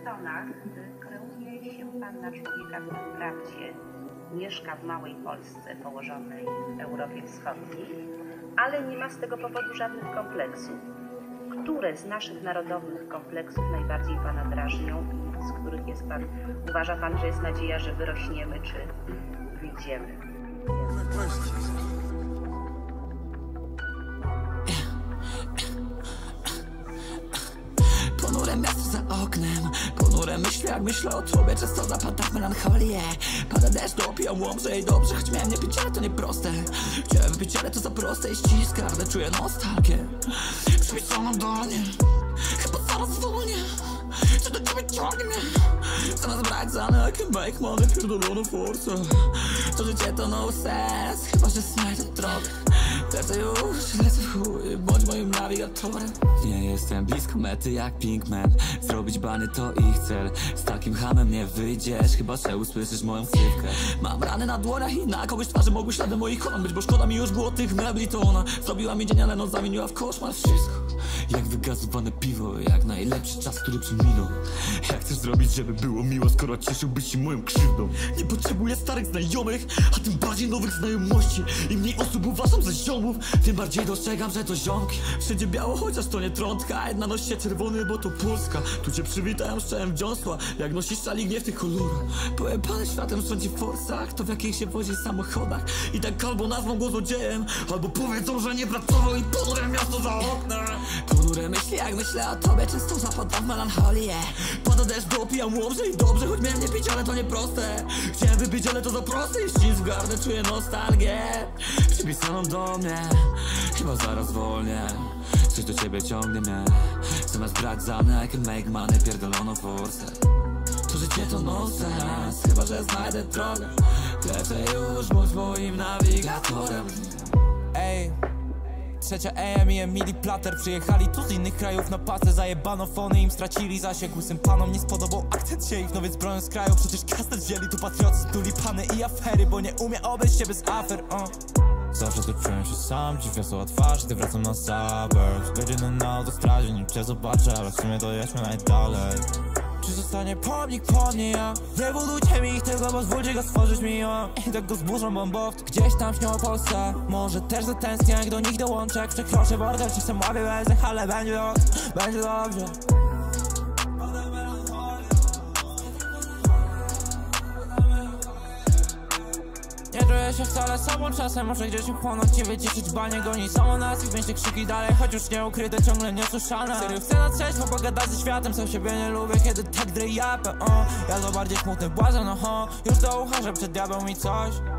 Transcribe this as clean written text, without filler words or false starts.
tonach kreuje się Panna Człowieka, który wprawdzie mieszka w małej Polsce położonej w Europie Wschodniej, ale nie ma z tego powodu żadnych kompleksów. Które z naszych narodowych kompleksów najbardziej Pana drażnią i z których uważa Pan, że jest nadzieja, że wyrośniemy czy wyjdziemy? Ponure miasto za oknem, ponure myśli, jak myślę o tobie, często zapada w melancholię. Pada deszcz, dopijam łomże i dobrze, choć miałem nie pić, ale to nieproste. Chciałem wypić, ale to za proste i ściska, ale czuję nostalgię przypisaną do mnie. Chyba zaraz zwolnię, czy do ciebie ciągnie mnie. Zamiast brać za I can make money, pierdoloną forsę. To życie to no sens, chyba że znajdę drogę. Lecę już, lecę w chuj, bądź moim nawigatorem. Nie jestem blisko mety jak Pinkman. Zrobić bany to ich cel. Z takim hamem nie wyjdziesz, chyba że usłyszysz moją ksywkę. Mam rany na dłoniach i na kogoś twarzy mogły śladem moich kolan być, bo szkoda mi już było tych mebli, to ona zrobiła mi dzień, ale noc zamieniła w koszmar wszystko. Jak wygazowane piwo, jak najlepszy czas, który przeminął. Jak chcesz zrobić, żeby było miło, skoro cieszyłbyś się moją krzywdą? Nie potrzebuję starych znajomych, a tym bardziej nowych znajomości. Im mniej osób uważam za ziomów, tym bardziej dostrzegam, że to ziomki. Wszędzie biało, chociaż to nie trądka. Jedna nosi się czerwony, bo to Polska. Tu cię przywitają szczałem wdziąsła, jak nosisz szalik nie w tych kolorach. Pojebane światem rządzi w forsach, to w jakich się wozi w samochodach. I tak albo nazwą go złodziejem, albo powiedzą, że nie pracował i ponure miasto za oknem. Ponure myśli, jak myślę o tobie, często zapadam w melancholię. Pada deszcz, dopijam łomże i dobrze, choć miałem nie pić, ale to nieproste. Chciałem wypić, ale to za proste i ścisk w gardle, czuję nostalgię przypisaną do mnie. Chyba zaraz zwolnię, coś do ciebie ciągnie mnie. Zamiast brać za mnie, I can make money, pierdoloną forsę. To życie to nonsens, chyba że znajdę drogę. Lecę już, bądź moim nawigatorem. Ej, 3 AM i Emily Plater przyjechali tu z innych krajów na pasę. Zajebano fony, im stracili zasięg. Łysym panom nie spodobał akcent się ich, no więc bronią z kraju. Przecież kastet wzięli tu patriocy, tulipany i afery, bo nie umie obejść się bez afer. Zawsze tu czułem się sam, dziś wiosła twarz, gdy wracam na suburbs. Godziny na autostradzie, nim cię zobaczę, ale w sumie dojedźmy najdalej. Czy zostanie pomnik po mnie, ja? Nie budujcie mi ich, tylko pozwólcie go stworzyć mi ją. I tak go zburzą bombowcy, gdzieś tam śnią o Polsce. Może też zatęsknię, jak do nich dołączę. Jak przekroczę bordel, czasem łapię łezek, ale będzie dobrze. Nie czuję się wcale sobą, czasem muszę gdzieś upłonąć i wyciszyć banie. Goni samo nas i wziąć te krzyki dalej, choć już nie ukryte, ciągle niesłyszane. Serio chcę na trzeźwo pogadać ze światem, sam siebie nie lubię, kiedy tak drejapę. Ja to bardziej smutny błazen, już do ucha, że przed diabeł mi coś.